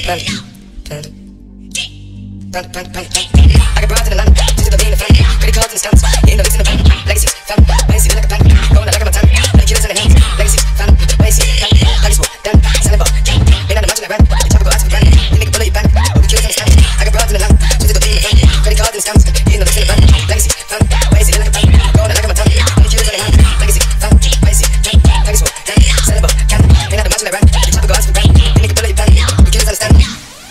I got broads in the line, just to be in the front. Credit cards and stunts, hitting the licks in the van. Legacy, fam, legacy, like a bank. Going out like a mountain, like killers in the hands. Legacy, fam, legacy, fam, like a sword, done, selling ball. Ain't nothing much in the van, the chopper go out to the brand. You nigga bullet your bank, all the killers in the stand. I got broads in the line, just to be in the front. Credit cards and stunts, hitting the licks in the van. Legacy, fam, legacy, like a bank. Going out like a mountain, like killers in the hands. Legacy, fam, legacy, fam, like a sword, done, selling ball. Ain't nothing much in the van, the chopper go out to the brand. You nigga bullet your bank, all the killers in the stand.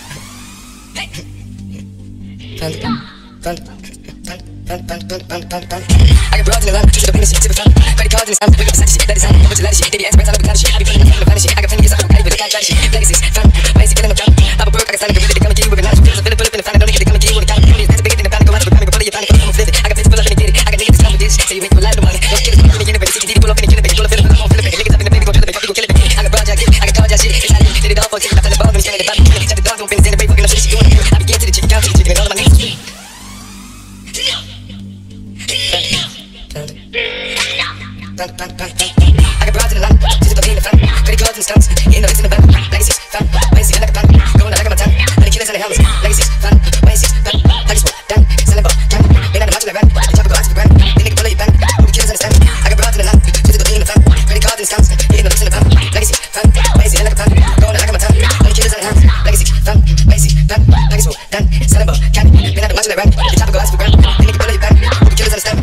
I got broads in the line, just to be in the shit, fun. Credit cards in the stamp, pick up the shit, that is on, over to that shit. Baby, ass braids all over kind of shit. I be putting in the kind of shit. I got plenty of stuff, I but they can't try the shit. Legacies, fam, legacy, killing them jump. Papa Burke, I got standing, they come and kill you with a knife. Feels a pull up in the fan, I don't need to come and kill you with a count. Money is that's bigger than the pound, go out to the pound, go pull up your pound, go flip it. I got plenty pull up in the get it. I got niggas that's come with this, so you ain't gonna lie to money. Don't kill it, pull up in the get it, CTD, pull up in the kill it, pull up in the phone, flip it. Niggas up in the baby, go drill it, copy, go kill it. I got broad jack, I got card jack shit. It's how you did it all for a ticket, after the ball, when he's standing the back, shut the dogs, don't finish in the break, fucking up shit, she doing it. I began to the chicken, count to the chicken, and all of my niggas. I got broads in the line, just to be in the fan. Credit cards and stunts, hitting the licks in the van. Legacies, fam, legacy, like a bank. Going out like a mountain, like killers in the helmets. Legacies, fam, legacies, fam, like a sword, done, selling ball, can. Ain't nothing much in the van, the chopper go out to the brand. They nigga bullet your bank, all the killers in the stand. I got broads in the line, just to be in the fan. Credit cards and stunts, hitting the licks in the van. Legacy, fam, legacy, like a bank. Going out like a mountain, like killers in the helmets. Legacy, fam, legacy, fam, like a sword, done, selling ball, can. Ain't nothing much in the van, the chopper go out to the brand. They nigga bullet your bank, all the killers in the stand.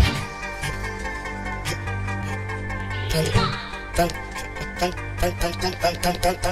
Fun, fun, fun, fun, fun, fun, fun, fun, fun.